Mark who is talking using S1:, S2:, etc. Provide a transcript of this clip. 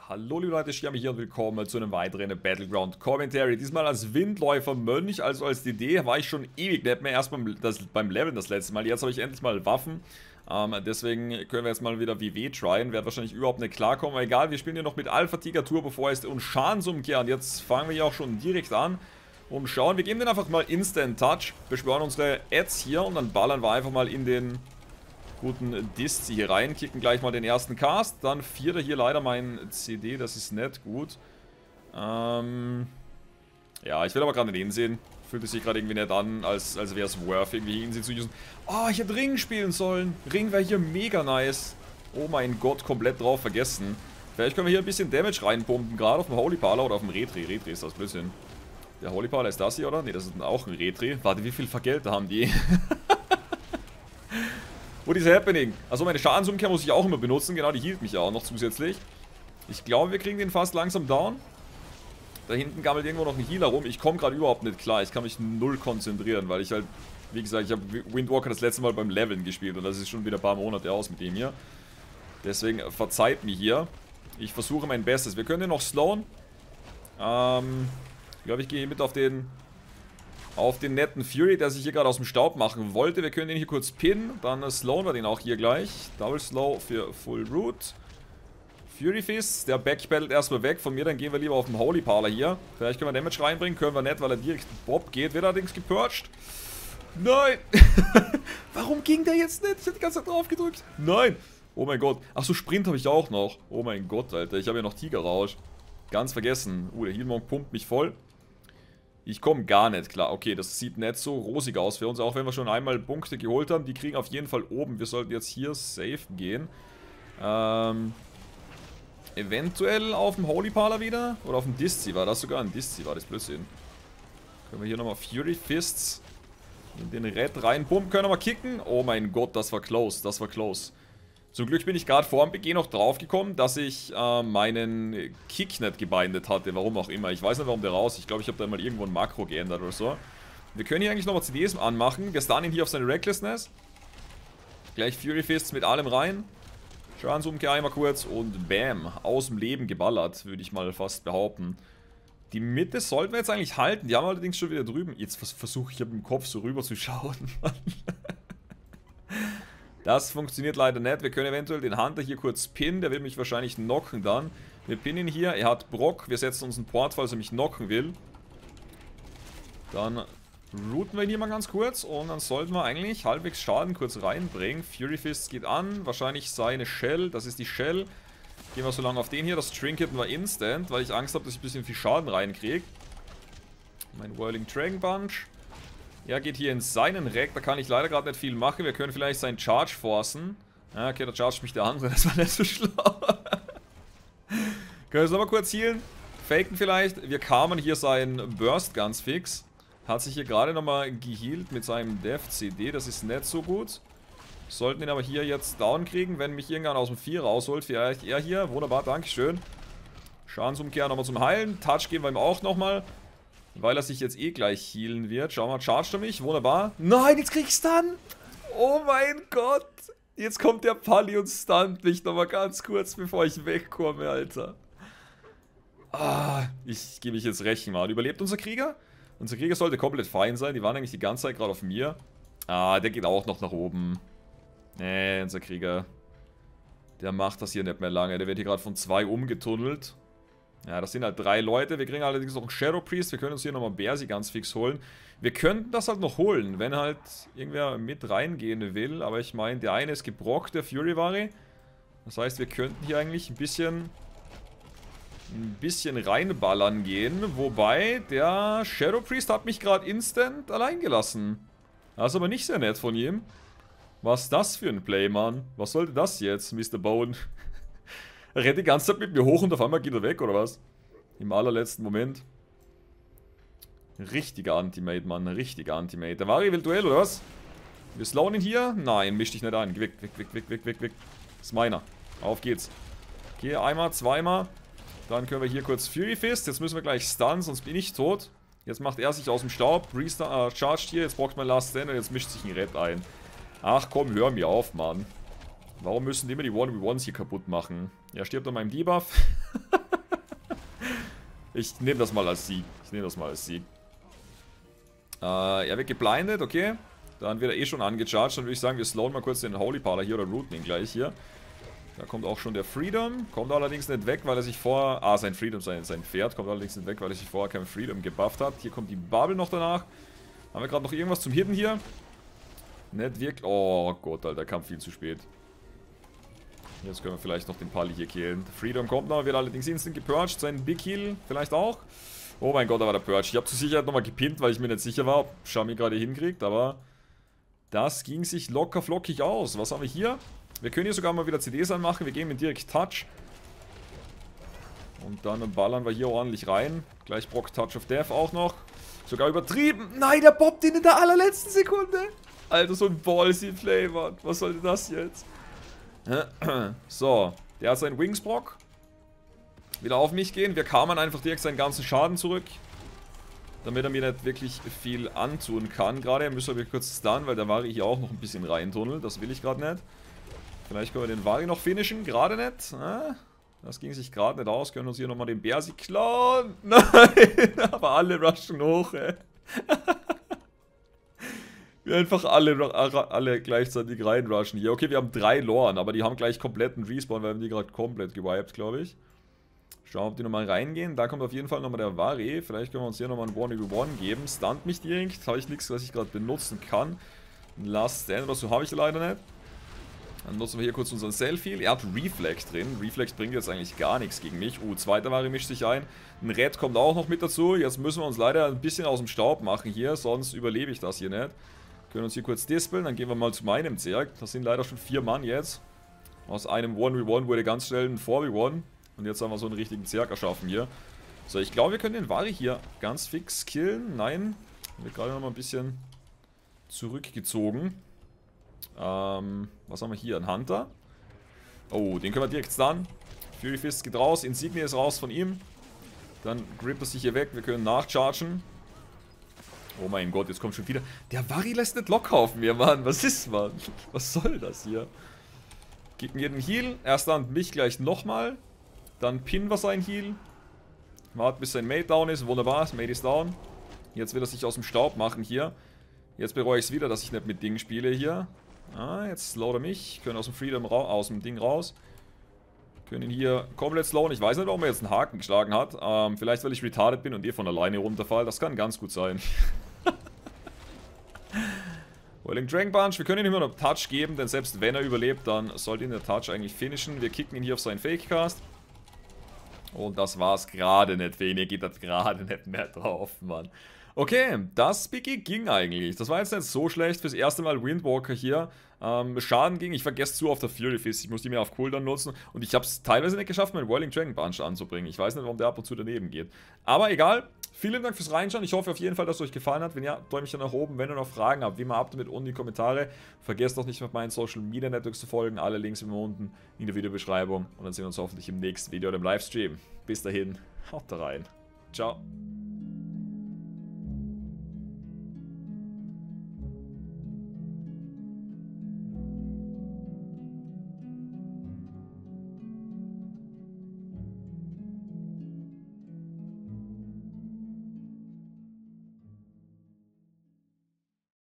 S1: Hallo liebe Leute, Schirmi hier und willkommen zu einem weiteren Battleground Commentary. Diesmal als Windläufer Mönch, also als DD, war ich schon ewig nicht mehr, erst beim Leveln das letzte Mal. Jetzt habe ich endlich mal Waffen, deswegen können wir jetzt mal wieder WW tryen. Werde wahrscheinlich überhaupt nicht klarkommen, aber egal, wir spielen hier noch mit Alpha Tiger Turbo Forest und Schadensumkehr. Und jetzt fangen wir hier auch schon direkt an und schauen, wir geben den einfach mal Instant Touch, beschwören unsere Ads hier und dann ballern wir einfach mal in den guten Diszi hier rein, kicken gleich mal den ersten Cast, dann vierter hier leider mein CD, das ist nicht gut. Ja, ich will aber gerade den sehen, fühlt es sich gerade irgendwie nicht an, als wäre es worth, irgendwie ihn zu usen. Oh, ich hätte Ring spielen sollen, Ring wäre hier mega nice. Oh mein Gott, komplett drauf vergessen. Vielleicht können wir hier ein bisschen Damage reinpumpen, gerade auf dem Holy Parler oder auf dem Retri. Retri ist das Blödsinn. Der Holy Parler ist das hier, oder? Ne, das ist auch ein Retri. Warte, wie viel Vergelter haben die? What is happening? Also meine Schadensumkehr muss ich auch immer benutzen. Genau, die hielt mich ja auch noch zusätzlich. Ich glaube, wir kriegen den fast langsam down. Da hinten gammelt irgendwo noch ein Healer rum. Ich komme gerade überhaupt nicht klar. Ich kann mich null konzentrieren, weil ich halt, wie gesagt, ich habe Windwalker das letzte Mal beim Leveln gespielt. Und das ist schon wieder ein paar Monate aus mit dem hier. Deswegen verzeiht mir hier. Ich versuche mein Bestes. Wir können den noch slowen. Ich glaube, ich gehe hier mit auf den netten Fury, der sich hier gerade aus dem Staub machen wollte. Wir können den hier kurz pinnen, dann slowen wir den auch hier gleich. Double Slow für Full Root. Fury Fist, der backpaddelt erstmal weg von mir, dann gehen wir lieber auf den Holy Parler hier. Vielleicht können wir Damage reinbringen, können wir nicht, weil er direkt Bob geht. Wird allerdings gepurcht. Nein! Warum ging der jetzt nicht? Ich hab die ganze Zeit drauf gedrückt. Nein! Oh mein Gott. Achso, Sprint habe ich auch noch. Oh mein Gott, Alter. Ich habe ja noch Tigerrausch. Ganz vergessen. Der Healmonk pumpt mich voll. Ich komme gar nicht klar. Okay, das sieht nicht so rosig aus für uns, auch wenn wir schon einmal Punkte geholt haben. Die kriegen auf jeden Fall oben. Wir sollten jetzt hier safe gehen. Eventuell auf dem Holy Parler wieder. Oder auf dem Diszi war das sogar. Ein Diszi war das Blödsinn. Können wir hier nochmal Fury Fists in den Red reinpumpen. Können wir mal kicken. Oh mein Gott, das war close. Das war close. Zum Glück bin ich gerade vor dem Beginn noch drauf gekommen, dass ich meinen Kick nicht gebindet hatte, warum auch immer. Ich weiß nicht, warum der raus ist. Ich glaube, ich habe da mal irgendwo ein Makro geändert oder so. Wir können hier eigentlich nochmal CDs anmachen. Wir stunnen ihn hier auf seine Recklessness. Gleich Fury Fists mit allem rein. Schadensumkehr einmal kurz und bam, aus dem Leben geballert, würde ich mal fast behaupten. Die Mitte sollten wir jetzt eigentlich halten. Die haben wir allerdings schon wieder drüben. Jetzt versuche ich mit dem Kopf so rüber zu schauen. Das funktioniert leider nicht. Wir können eventuell den Hunter hier kurz pinnen. Der will mich wahrscheinlich knocken dann. Wir pinnen ihn hier. Er hat Brock. Wir setzen uns einen Port, falls er mich knocken will. Dann rooten wir ihn hier mal ganz kurz. Und dann sollten wir eigentlich halbwegs Schaden kurz reinbringen. Fury Fist geht an. Wahrscheinlich seine Shell. Das ist die Shell. Gehen wir so lange auf den hier. Das Trinket war instant, weil ich Angst habe, dass ich ein bisschen viel Schaden reinkriege. Mein Whirling Dragon Bunch. Er geht hier in seinen Rack, da kann ich leider gerade nicht viel machen. Wir können vielleicht seinen Charge forcen. Ja, okay, da chargt mich der andere, das war nicht so schlau. Können wir es nochmal kurz healen? Faken vielleicht. Wir kamen hier seinen Burst ganz fix. Hat sich hier gerade nochmal gehealt mit seinem Death CD, das ist nicht so gut. Sollten ihn aber hier jetzt down kriegen, wenn mich irgendwann aus dem 4 rausholt. Vielleicht er hier, wunderbar, dankeschön. Schadensumkehr nochmal zum Heilen. Touch geben wir ihm auch nochmal. Weil er sich jetzt eh gleich healen wird. Schau mal, chargt er mich? Wunderbar. Nein, jetzt krieg ich Stun. Oh mein Gott. Jetzt kommt der Pally und stunt mich nochmal ganz kurz, bevor ich wegkomme, Alter. Ich gebe mich jetzt rächen, Mann. Überlebt unser Krieger? Unser Krieger sollte komplett fein sein. Die waren eigentlich die ganze Zeit gerade auf mir. Der geht auch noch nach oben. Nee, unser Krieger. Der macht das hier nicht mehr lange. Der wird hier gerade von 2 umgetunnelt. Ja, das sind halt 3 Leute. Wir kriegen allerdings noch einen Shadow Priest. Wir können uns hier nochmal Bersi ganz fix holen. Wir könnten das halt noch holen, wenn halt irgendwer mit reingehen will. Aber ich meine, der eine ist gebrockt, der Fury Vari. Das heißt, wir könnten hier eigentlich ein bisschen reinballern gehen. Wobei, der Shadow Priest hat mich gerade instant allein gelassen. Das ist aber nicht sehr nett von ihm. Was ist das für ein Play, Mann? Was sollte das jetzt, Mr. Bone? Er rennt die ganze Zeit mit mir hoch und auf einmal geht er weg, oder was? Im allerletzten Moment. Richtiger Anti-Mate, Mann. Richtiger Anti-Mate. Der Vari will Duell, oder was? Wir slowen ihn hier. Nein, misch dich nicht ein. Geh weg, weg, weg, weg, weg, weg, weg. Das ist meiner. Auf geht's. Geh einmal, zweimal. Dann können wir hier kurz Fury Fist. Jetzt müssen wir gleich stunnen, sonst bin ich tot. Jetzt macht er sich aus dem Staub. Charged hier. Jetzt braucht man Last Stand und jetzt mischt sich ein Red ein. Ach komm, hör mir auf, Mann. Warum müssen die immer die 1v1s hier kaputt machen? Ja, stirbt an meinem Debuff. Ich nehme das mal als Sieg. Er wird geblindet, okay. Dann wird er eh schon angecharged. Dann würde ich sagen, wir slowen mal kurz den Holy Parler hier oder rooten ihn gleich hier. Da kommt auch schon der Freedom. Kommt allerdings nicht weg, weil er sich vorher... Ah, sein Freedom, sein Pferd. Kommt allerdings nicht weg, weil er sich vorher kein Freedom gebufft hat. Hier kommt die Bubble noch danach. Haben wir gerade noch irgendwas zum Hidden hier? Nicht wirklich. Oh Gott, Alter, kam viel zu spät. Jetzt können wir vielleicht noch den Pali hier killen. Freedom kommt noch, wird allerdings instant gepurged. Sein Big Heal vielleicht auch. Oh mein Gott, da war der Purge. Ich habe zur Sicherheit nochmal gepinnt, weil ich mir nicht sicher war, ob Shami gerade hinkriegt. Aber das ging sich locker flockig aus. Was haben wir hier? Wir können hier sogar mal wieder CDs anmachen. Wir gehen mit direkt Touch. Und dann ballern wir hier ordentlich rein. Gleich Brock Touch of Death auch noch. Sogar übertrieben. Nein, der bobbt ihn in der allerletzten Sekunde. Alter, so ein Ballsy-Play, Mann. Was soll denn das jetzt? So, der hat seinen Wingsbrock. Wieder auf mich gehen. Wir kamen einfach direkt seinen ganzen Schaden zurück. Damit er mir nicht wirklich viel antun kann. Gerade müssen wir kurz stunnen, weil der Vari hier auch noch ein bisschen reintunnelt. Das will ich gerade nicht. Vielleicht können wir den Vari noch finishen. Gerade nicht. Das ging sich gerade nicht aus. Können uns hier nochmal den Bersi klauen. Nein, aber alle rushen hoch, ey. Wir einfach alle gleichzeitig reinrushen hier. Okay, wir haben 3 Loren, aber die haben gleich kompletten Respawn, weil wir haben die gerade komplett gewiped, glaube ich. Schauen, ob die nochmal reingehen. Da kommt auf jeden Fall nochmal der Vari. Vielleicht können wir uns hier nochmal ein 1v1 geben. Stunt mich direkt. Habe ich nichts, was ich gerade benutzen kann. Ein Last Stand oder so habe ich leider nicht. Dann nutzen wir hier kurz unseren Self-Heal. Er hat Reflex drin. Reflex bringt jetzt eigentlich gar nichts gegen mich. Zweiter Vari mischt sich ein. Ein Red kommt auch noch mit dazu. Jetzt müssen wir uns leider ein bisschen aus dem Staub machen hier. Sonst überlebe ich das hier nicht. Können uns hier kurz dispeln. Dann gehen wir mal zu meinem Zerg. Das sind leider schon 4 Mann jetzt. Aus einem 1v1 wurde ganz schnell ein 4v1. Und jetzt haben wir so einen richtigen Zerg erschaffen hier. So, ich glaube, wir können den Vari hier ganz fix killen. Nein. Wird gerade noch mal ein bisschen zurückgezogen. Was haben wir hier? Ein Hunter. Oh, den können wir direkt stunnen. Fury Fist geht raus. Insignia ist raus von ihm. Dann grippt er sich hier weg. Wir können nachchargen. Oh mein Gott, jetzt kommt schon wieder. Der Vari lässt nicht locker auf mir, Mann. Was ist, Mann? Was soll das hier? Gib mir den Heal. Erst dann mich gleich nochmal. Dann pinnen wir sein Heal. Warten bis sein Mate down ist. Wunderbar, das Mate ist down. Jetzt will er sich aus dem Staub machen hier. Jetzt bereue ich es wieder, dass ich nicht mit Ding spiele hier. Jetzt slowt er mich. Können aus dem Freedom aus dem Ding raus. Können ihn hier komplett slowen. Ich weiß nicht, warum er jetzt einen Haken geschlagen hat. Vielleicht, weil ich retarded bin und ihr von alleine runterfallt. Das kann ganz gut sein. Whirling Dragon Punch. Wir können ihm immer noch Touch geben, denn selbst wenn er überlebt, dann sollte ihn der Touch eigentlich finishen. Wir kicken ihn hier auf seinen Fake-Cast. Und das war's gerade nicht für ihn. Ihr geht das gerade nicht mehr drauf, Mann. Okay, das Biggie ging eigentlich. Das war jetzt nicht so schlecht. Fürs erste Mal Windwalker hier. Schaden ging. Ich vergesse zu oft der Fury Fist. Ich muss die mehr auf Cooldown nutzen. Und ich habe es teilweise nicht geschafft, meinen Whirling Dragon Punch anzubringen. Ich weiß nicht, warum der ab und zu daneben geht. Aber egal. Vielen Dank fürs Reinschauen. Ich hoffe auf jeden Fall, dass es euch gefallen hat. Wenn ja, däumt mich dann nach oben. Wenn ihr noch Fragen habt, wie immer ab damit unten in die Kommentare. Vergesst auch nicht, mit meinen Social Media Networks zu folgen. Alle Links sind unten in der Videobeschreibung. Und dann sehen wir uns hoffentlich im nächsten Video oder im Livestream. Bis dahin, haut rein. Ciao.